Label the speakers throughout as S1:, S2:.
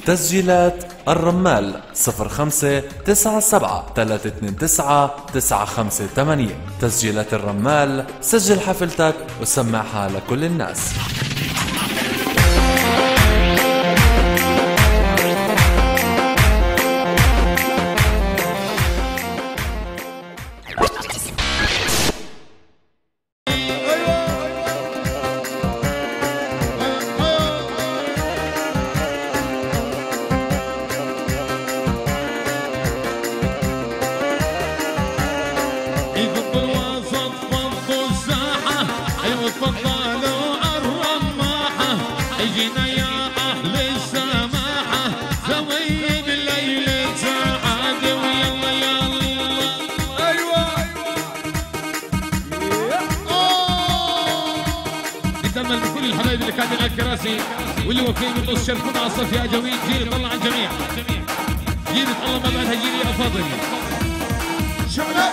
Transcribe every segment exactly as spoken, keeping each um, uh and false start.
S1: تسجيلات الرمال صفر خمسة تسعة سبعة ثلاثة اثنين تسعة تسعة خمسة ثمانية. تسجيلات الرمال، سجل حفلتك وسمعها لكل الناس.
S2: واللي وكيل من نص شركونا عصف يا جويد جيل طلع الجميع جيل الله ما بعدها جيل يا فاضل
S3: شعلات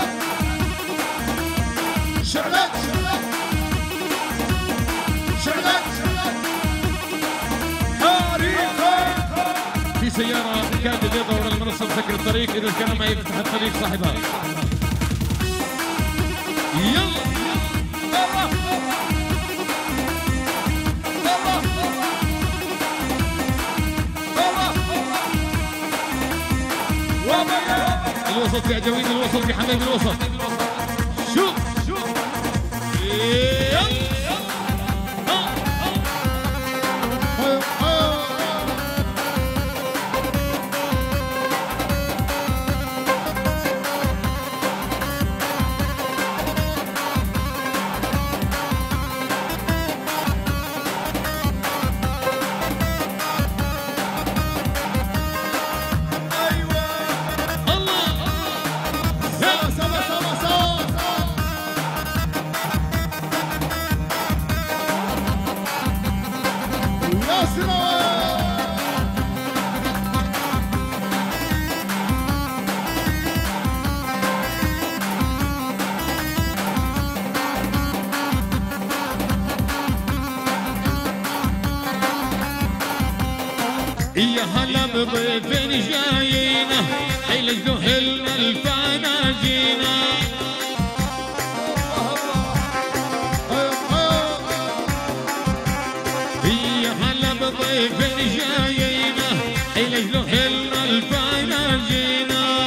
S3: شعلات شعلات
S2: في سيارة كادت تدور المنصة مسكر الطريق إذا كان ما يفتح الطريق صاحبها يلا الوسط يا جويد الوسط يا حبيبي الوسط شوف شوف يا هلا بضيف جاينا حيل الذهل الفانا جينا يا هلا بضيف جاينا حيل الذهل الفانا جينا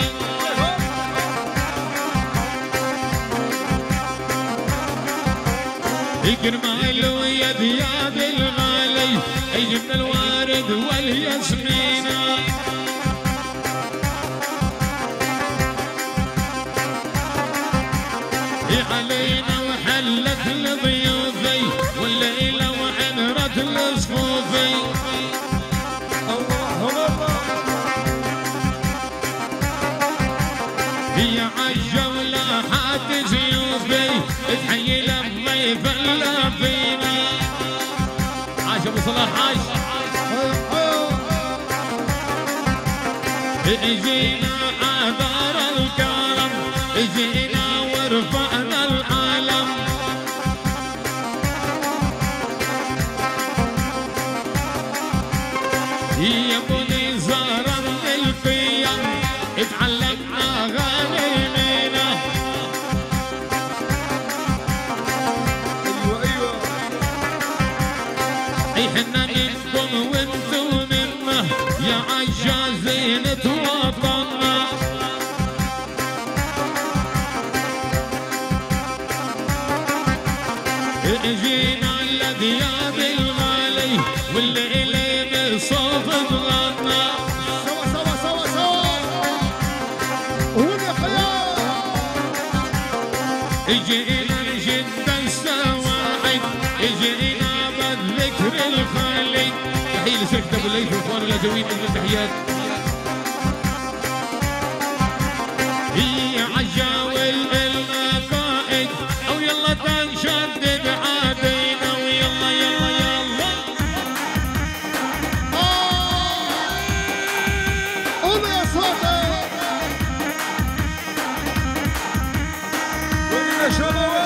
S2: يكرمال ويا دياب الغالي يجبنا الوارد والياسمينة علينا وحلت لضيوفي والليلة وعنرت لصفوفي هي عالجولة حات زيوفي تحيي للضيف اللافينا عاش ابو صلاح عاش اجينا عذار الكرم اجينا ورفعنا العالم يا بني زارا القيم اتعلمنا غانمنا ايوه ايوه احنا منكم وانتم منا يا عجازين وطننا اجينا لدياب الغالي والليلة بصوت ضغطنا
S3: سوا سوا سوا سوا هنا خيال
S2: اجينا نجد السواعد اجينا بالذكر الخالي تحية لشركة ابو الليث واخوانه الاجوين من التحيات هي عجاول القائد او يلا تنشدد عادينا ويلا يلا يلا
S3: قولوا يا صوتي قولوا يا شباب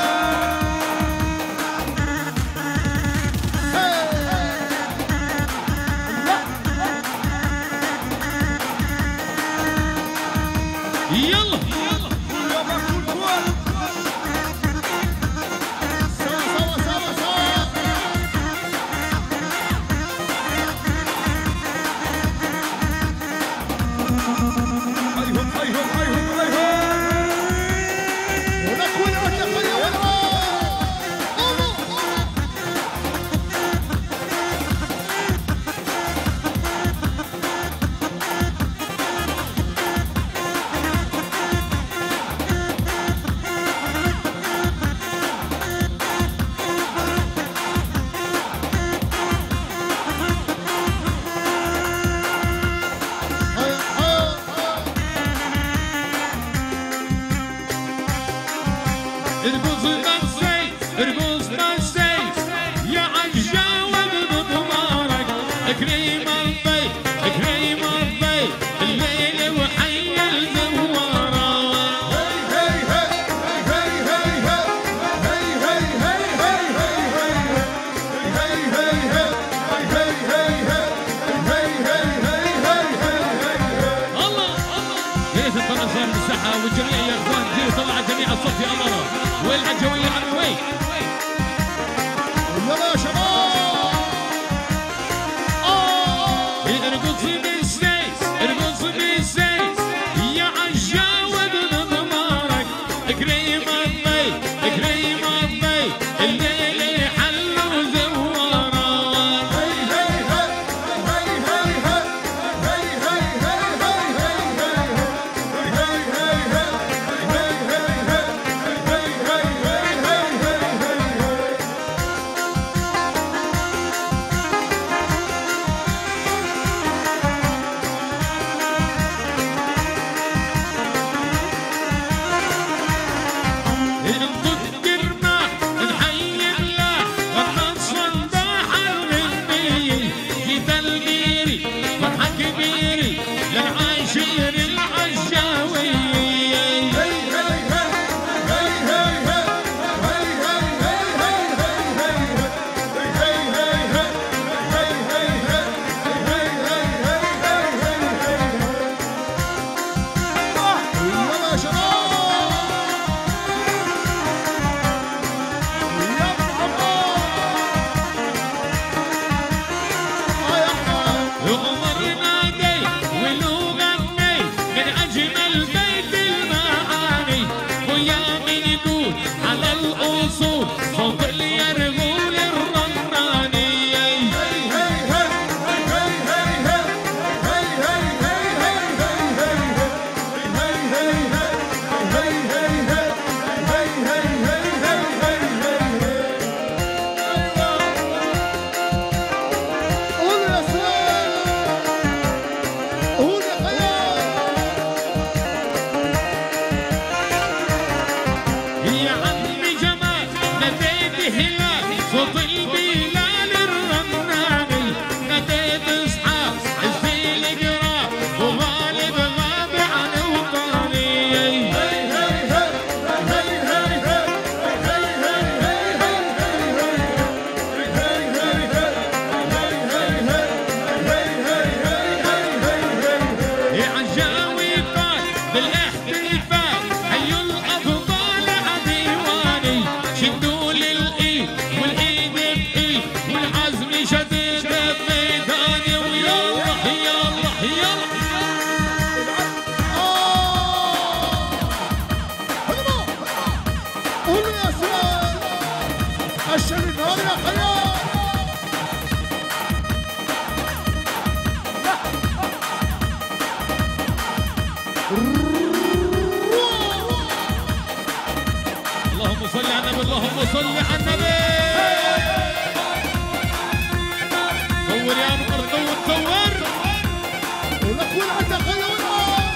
S2: صور يا مقرطون صور
S3: ولك ولعت خيونا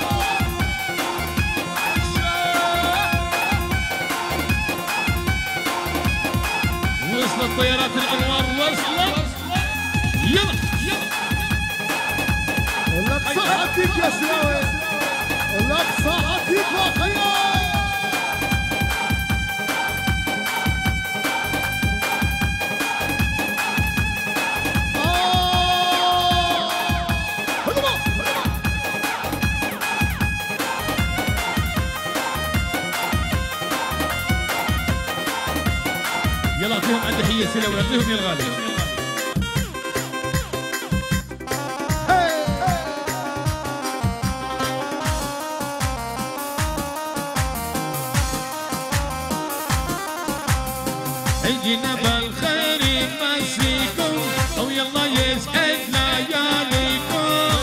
S2: وصلت طيارات الانوار وصلت يلا يلا
S3: ولك صحتك يا سراوي ولك صحتك يا خيال
S2: يلا اعطيهم التحيه سلوى اعطيهم يا الغالي اجينا بالخير يمسيكم او يلا يسعد لياليكم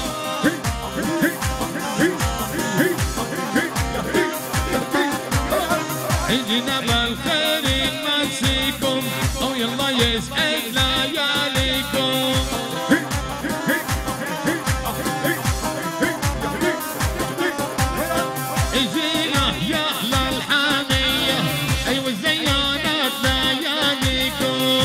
S2: اجينا بالخير يمسيكم او يلا يسعد لياليكم اجينا يا اهل الحاميه ايوه زيانات لياليكم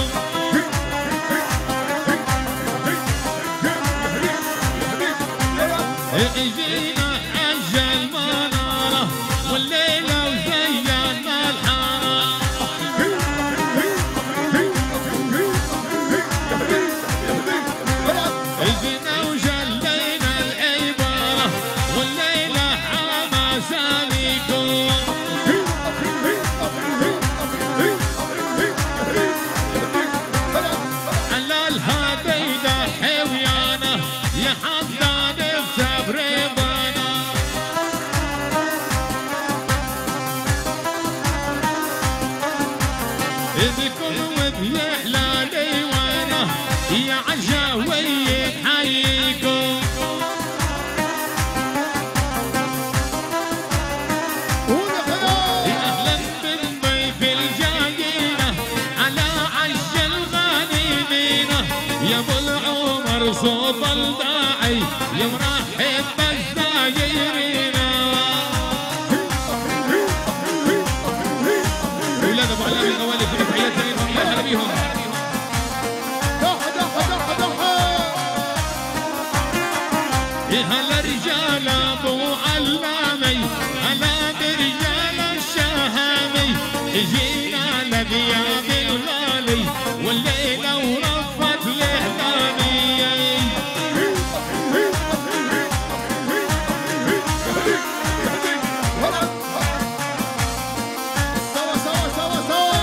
S2: اجينا عجل مناره والليله وزينا الحاره اجينا وجلينا العباره والليله حماسانيكم على الهديده حويانه يا حمدان بتبريبانا اذكر وبيحلالي وانا يا عجاوي حيكم
S3: هنا خيال
S2: يا اهلا بالضيف الجايينه على عش الغانمينه يا ابو العمر صوت الداعي يا مرحب بالزايرين ولاد ابو علام الغوالي في تحياتي لهم يا هلا بيهم
S3: دحى دحى دحى دحى
S2: يا هلا رجال ابو علامي هلا برجال الشهامي جينا لبياب الغالي والليله ورفت الاهلامي
S3: سوا سوا سوا سوا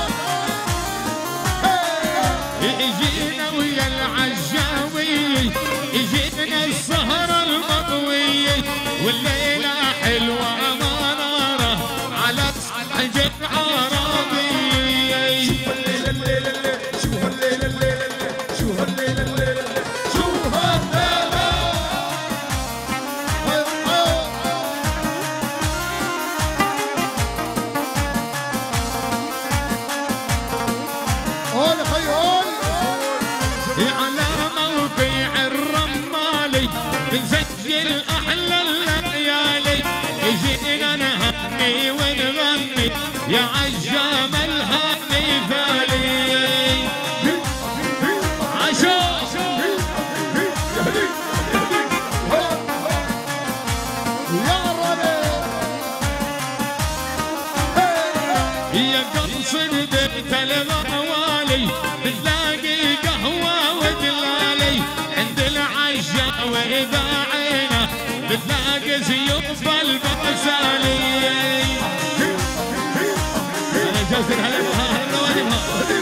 S2: اجينا ويا العجاوي اجينا السهرة المضوية والليلة حلوة منارة على حجر عربي
S3: شوف الليلة الليلة الليلة شوف الليلة الليلة شوف الليلة الليلة شوف الليلة هون خيال
S2: على موقع الرمالي بنسجل احلى الليالي اجينا نهني ونغني يا عجام الهني فالي عشو
S3: يا ربي
S2: يا قصر بيت الغوالي بتلاقي قهوة ودلالي عند العشاء وإذا عينه بتلاقي زيوف البسالي أنا جاسر هلا بها هلا وجهها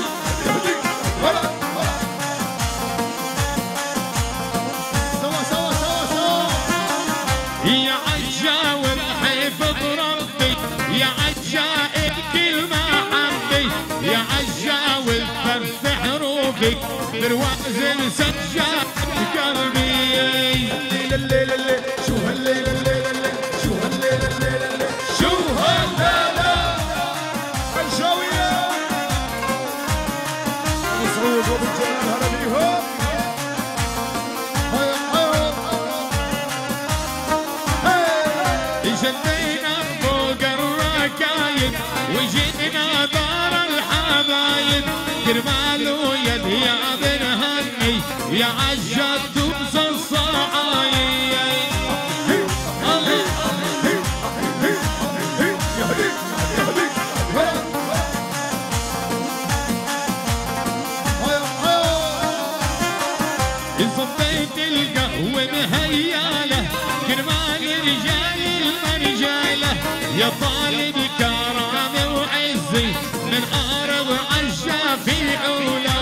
S3: سوا سوا سوا سوا
S2: يا عجاوب حفظ ربي يا عجائب كل ما حبي يا عجاوب فرث حروفك بروازن سجاد قلبي
S3: الليلة الليلة الليلة شو هالليلة الليلة الليلة شو هالليلة الليلة الليلة
S2: شو هالليلة
S3: الجوية مسعود وبالجلال هلا بيهم
S2: وجدنا دار الحبايب كرمال ويد يا بن هني يا عجل تبص الصعايب صبيت القهوة مهيالة كرمال رجال المرجالة يا طالب كرامة وعزي من أرض عجة في علا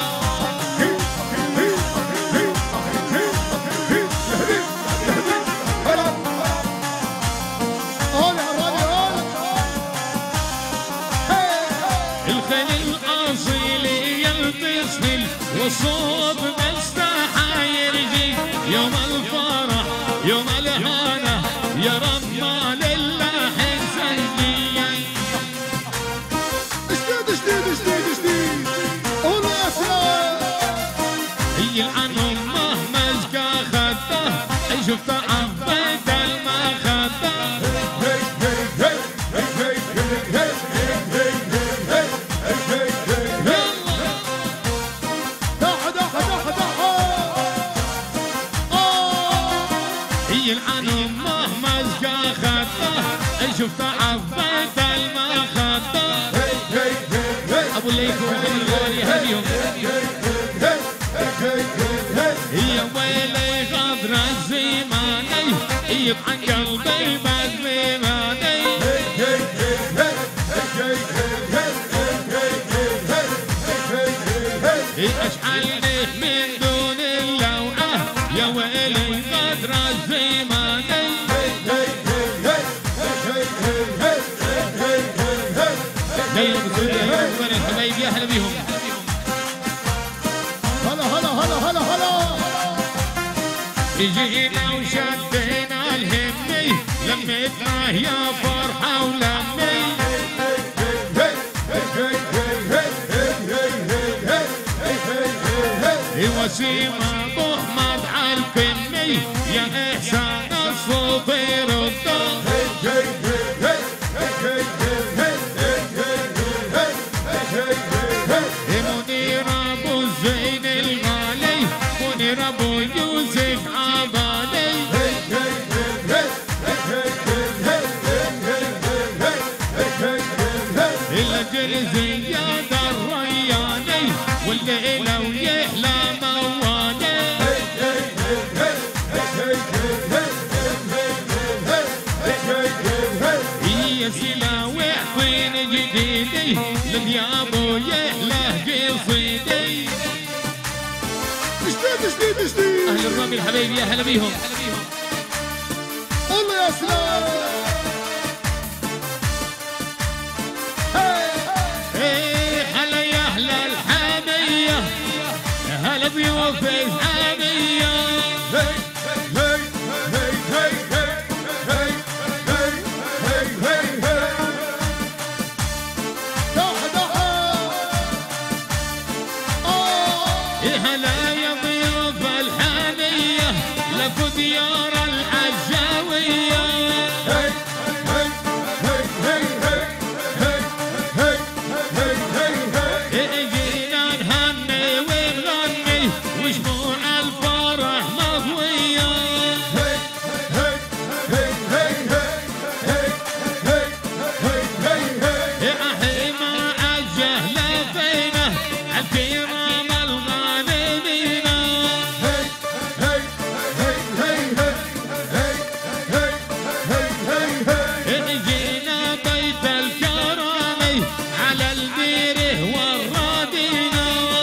S2: الخيل الأصيل يلتصل والصوت يوم الفرح يوم الهنا يا رب ما لله سجديا
S3: جديد جديد جديد جديد قولوا يا سلام
S2: هي العنهم مهما اشكى خده شفت عبيت المخده العنهم مهما اشكى خده شفت عبيت المخده ابو الليث وابن الغالي هديهم هي ويلي غدر الزماني يبقى قلبي بزماني اشعلني من دون اللوعه يا ويلي غدر الزماني دايما بسعودية يا وين الحبايب يا هلا بيهم
S3: هلا هلا هلا هلا هلا
S2: جينا وشدينا الهمي لمتنا يا فرحة ولمي وسيم ابو احمد عالكمي يا احسان الصوت يرده منير ابو زين الغالي منير ابو يوسف عبالي الاجل زياد الرياني والليله ويحلى موالي هي سلاوي حصين جديدي لليابو يحلى قصيدي
S3: جديد جديد جديد
S2: اهل الرامي الحبايب يا هلا بيهم
S3: قولوا يا سلام
S2: هلا يا اهل الحاميه هلا ضيوف الحاميه هلا يا ضيوف الحاميه لكو ديار العجاويه جينا نهني ونغني وشموع الفرح مضويه احي ما عجه لفينا الكرام الغانمين جينا بيت الكرامي على البيره والرادينا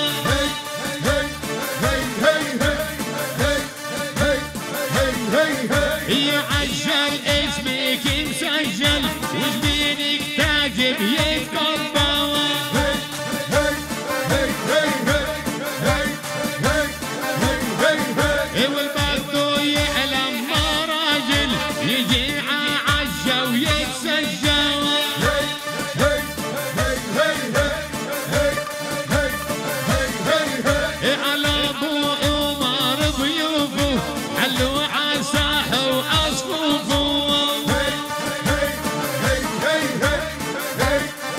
S2: يا عجل اسمك مسجل وجبينك تعجب يتقبل والبرضو يعلم مراجل يجي عجة ويتسجل على ابو عمر ضيوفه علوا عساحه وعصفوفه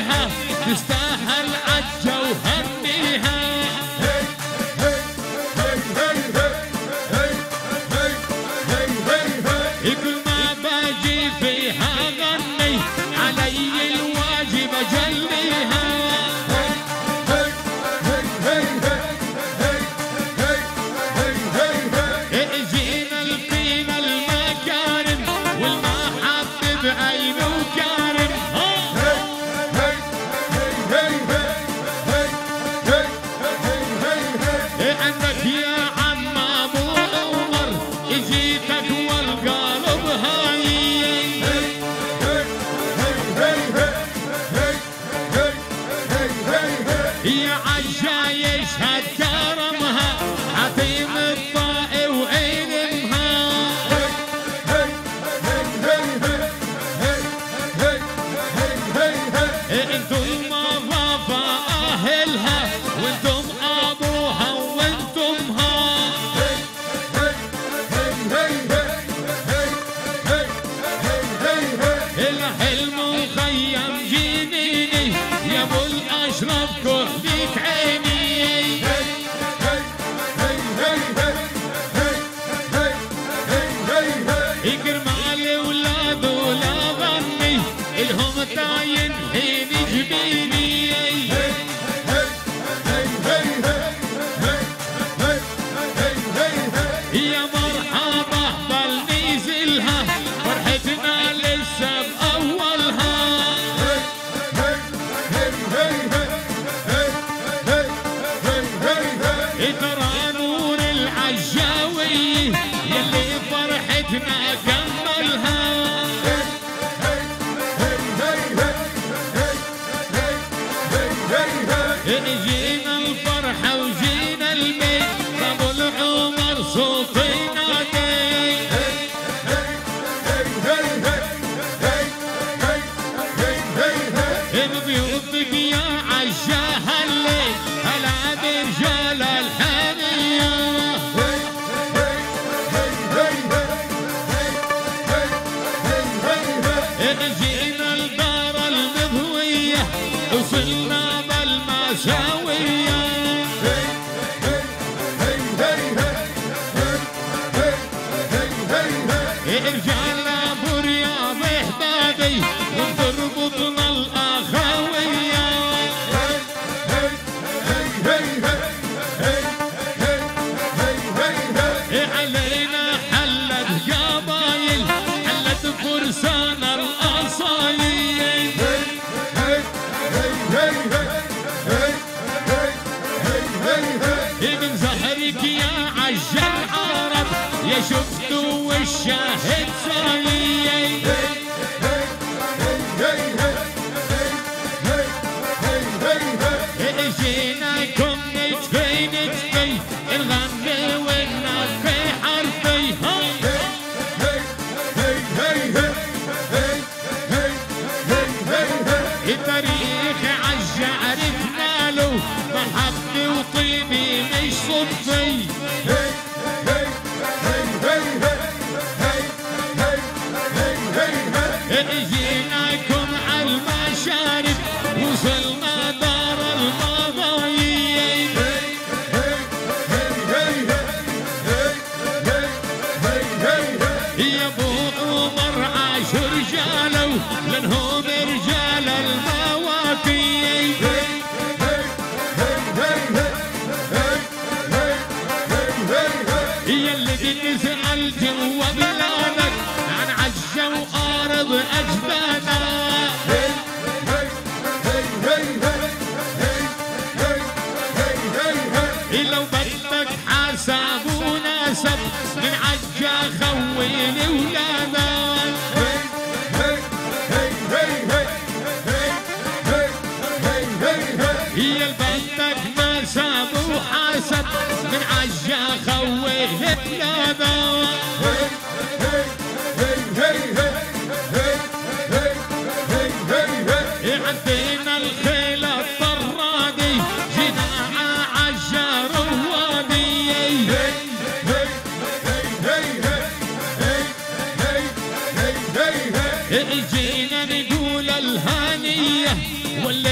S2: عليها تستاهل عجة وهنيها. كل ما باجي فيها غني علي الواجب اجليها. جينا القيمة المكارم والمحب بعينه كارم. عندك يا عم ابو عمر جيتك والقلب هاي. يا عجا يشهد كرمها عظيم الطائي وعلمها. انتم مضافة اهلها وانتم ابوها وانتمها. الحلم وخيم جنيني يا ابو الاشرف كحلك عيني. يكرم اولاد ولا غني الهم تعين حين جبيني. يا مرحبا ضل نزلها فرحتنا لسه باولها. ترى نور العجاوي يلي فرحتنا كملها. جينا الفرحة وجينا البيت ابو العمر صوتي نادي. بضيوفك يا عجاه الليل هلا برجال الحنية. جينا الدار المضوية وصلنا بالمساوية. رجال ابو رياض احبابي وتربطنا الاخوية. علينا حلت قبايل حلت فرسان الاصايل. من زهرك يا عج العرب يا شفتوا والشاهد صايل. جيناكم نجفي نجفي نغني وننفي حرفي. التاريخ عج عرفنا له محبي وطيبي مش صدفي. جيناكم عالمشارف وصلنا دار المضايق. يا ابو عمر عاش رجاله لانهم رجال المواقيت. يلي بنسأل جوا بلادك عن عجة وأرض أجدادك. لو بدك حسب ونسب من عجة خويني ولادك. يا بدك نسب وحسب من عجة خويني ولادك. عندنا الخيل الطرادي جينا عجة روادي. جينا نقول الهانية ولا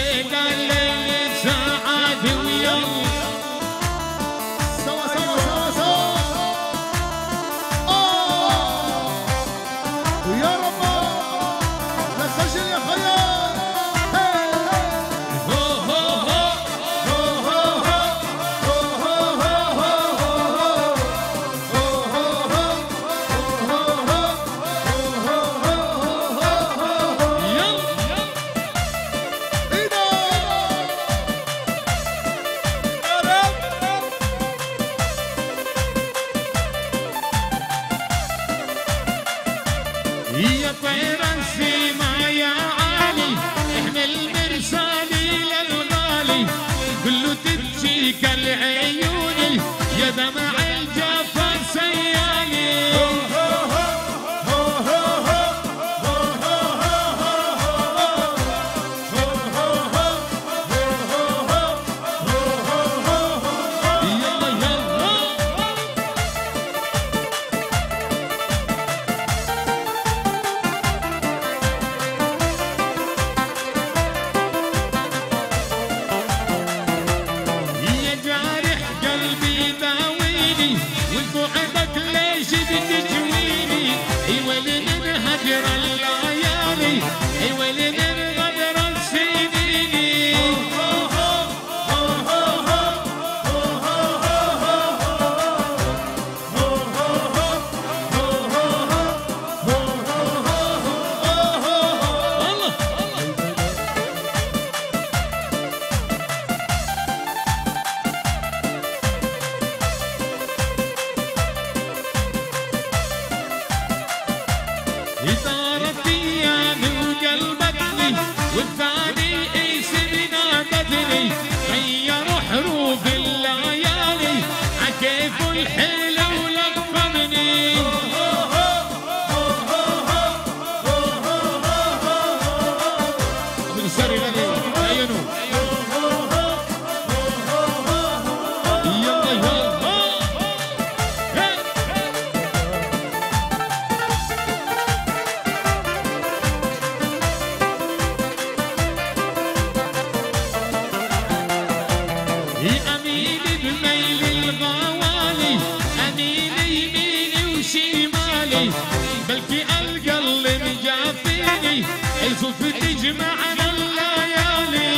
S2: تجمعنا الليالي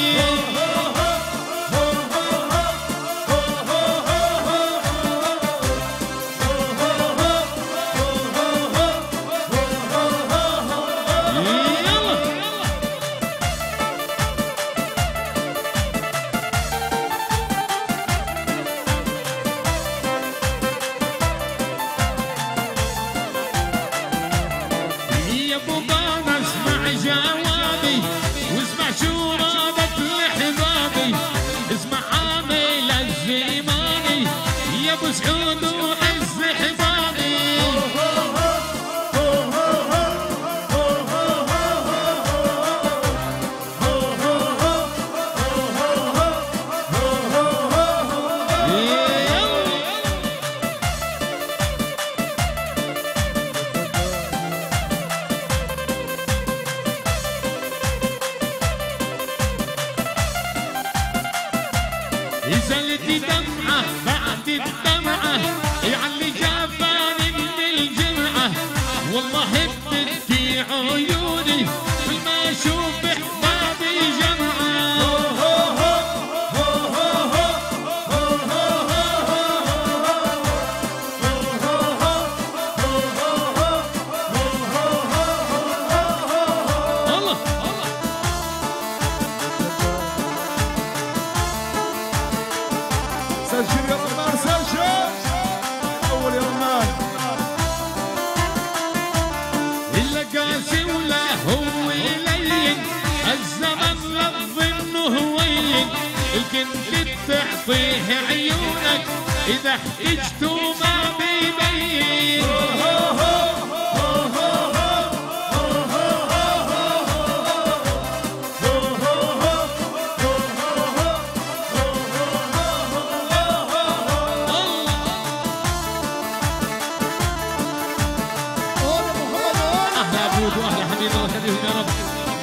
S2: سعود وعز حبابي نزلت دمعة بعد الدمعة يعلي جافاني من الجمعة والله بتبكي عيوني كل ما اشوف احبابي جمعة الله
S3: سجل يا رمان سجل اول يا رمان
S2: إلا قاسي ولا هو لين الزمن لفظ انه هوين الكنت تعطيه عيونك اذا احتجته ما بيبين واهلا حبيبي الله يخليهم يا رب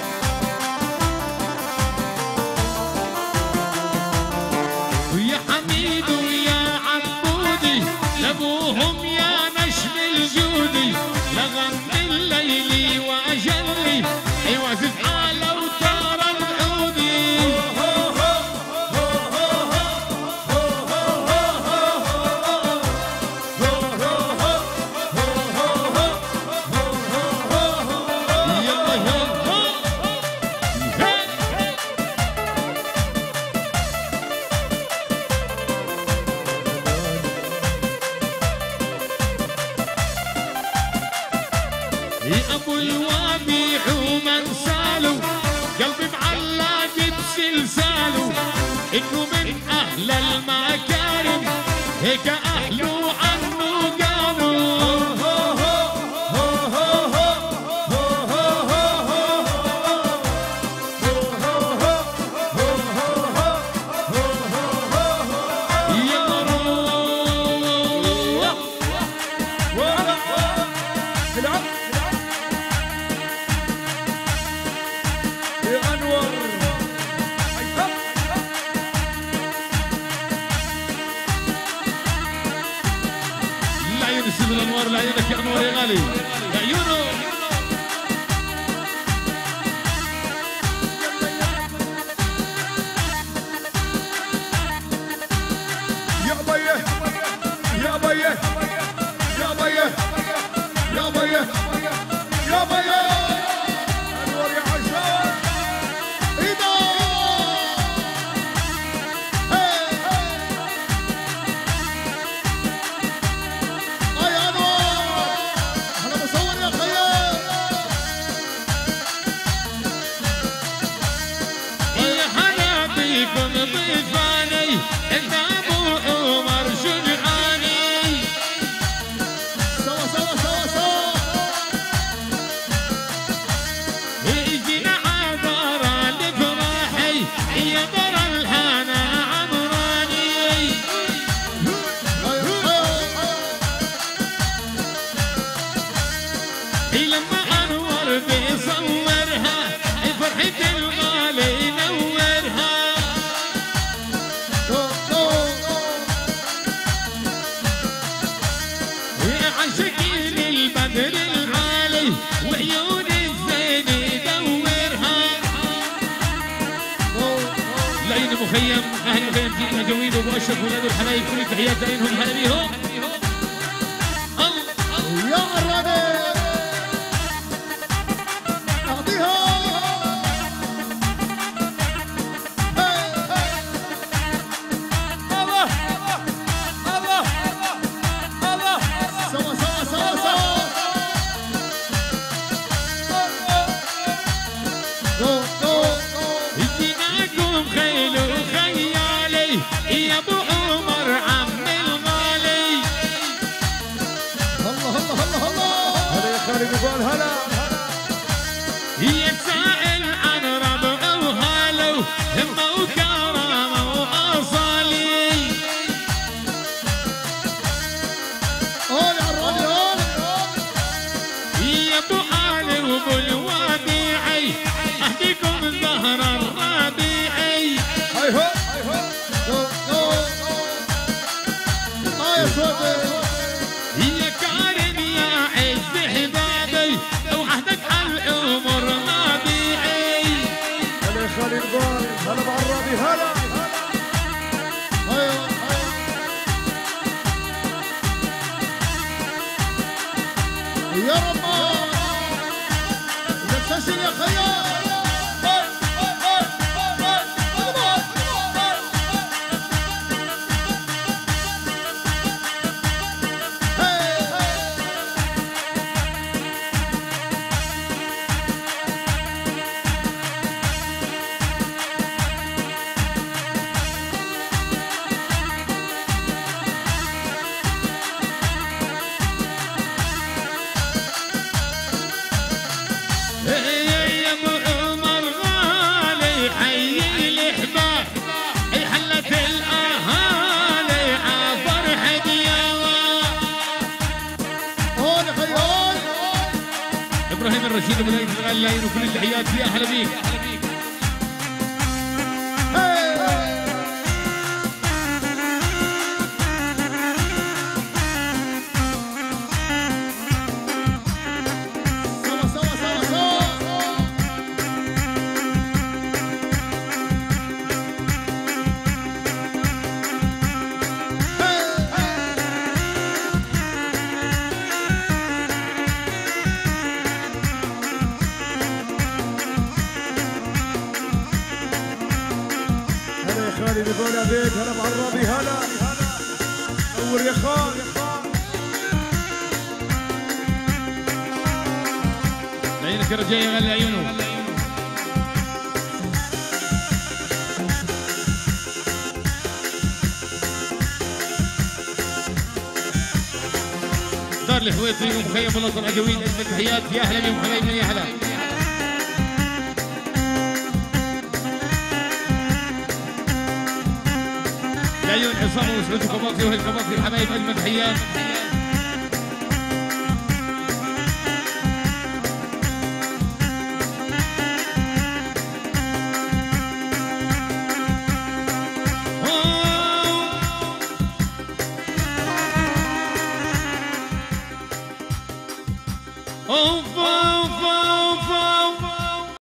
S2: ويا حميد ويا عبودي لابوهم يا نشم الجودي لغني الليلي واجلي يوافق على اوتار العودي يا ابو الوابي ومن سالو قلبي معلق بسلساله انه من اهل المكارم هيك اهله عنه قالوا يرسل الانوار لعيونك يا انوار يا غالي لعيونه
S3: يا بيه يا بيه يا بيه يا بيه يا بيه انور يا عشان ايده
S2: كن ضيفاني انت ابو عمر شجعاني
S3: سوا سوا سوا سوا
S2: يجينا عبر لفراحي يا در الهنا عمراني لما انور بيصورها فرحة الغالي نورها عاشقين البدر العالي وعيون الزين دورها العين المخيم اهل المخيم جينا جويد وابو اشرف واولاد الحبايب كل تحيات لهم هلا بيهم
S3: يا الربيع اعطيها الله الله الله سوا سوا سوا سوا جو جو
S2: جيناكم خيل وخيالي يا ابو عمر عم الغالي
S3: الله الله الله الله هلا يا خالد يقول هلا
S2: هي سائل عن ربع وهالو همه وكرامه واصالي
S3: قول يا الرجل
S2: يا ابو علي وابو الوديعي اهديكم زهر الربيعي
S3: هاي هو جو جو هاي صوتي
S2: يا كارم يا عز حبابي وعهدك على الامور ربيعي
S3: هلا يا خالد يقول هلا بعرابي هلا هاي هاي يا رمان نبتسم يا خيال
S2: يا ابو عمر غالي حي الاحباب اي حلت الاهالي عفرح دياوى
S3: هون يا خيال
S2: ابراهيم الرشيد ابو ليث الغلاين وكل التحيات يا اهلا بيك
S3: سوا سوا سوا سوا هلا يا خالد يقول ابيك هلا بعرابي هلا نور يا خال
S2: عينك يا رجال يا غالي عيونه دار الحويطي ومخيم بلاط العجوين اجمل تحيات يا اهلا بيهم حبايبنا يا هلا العيون عصام وسعود القباطي واهل القباطي الحبايب اجمل تحيات اوف اوف اوف